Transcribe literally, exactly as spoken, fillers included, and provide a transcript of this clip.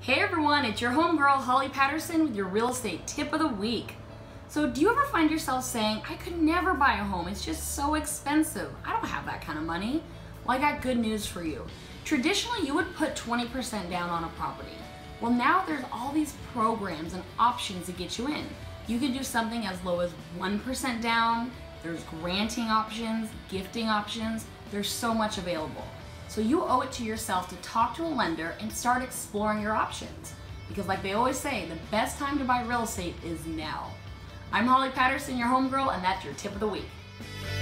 Hey everyone, it's your homegirl Holly Patterson with your real estate tip of the week. So do you ever find yourself saying, I could never buy a home, it's just so expensive. I don't have that kind of money. Well, I got good news for you. Traditionally, you would put twenty percent down on a property. Well, now there's all these programs and options to get you in. You can do something as low as one percent down. There's granting options, gifting options. There's so much available. So you owe it to yourself to talk to a lender and start exploring your options. Because like they always say, the best time to buy real estate is now. I'm Holly Patterson, your homegirl, and that's your tip of the week.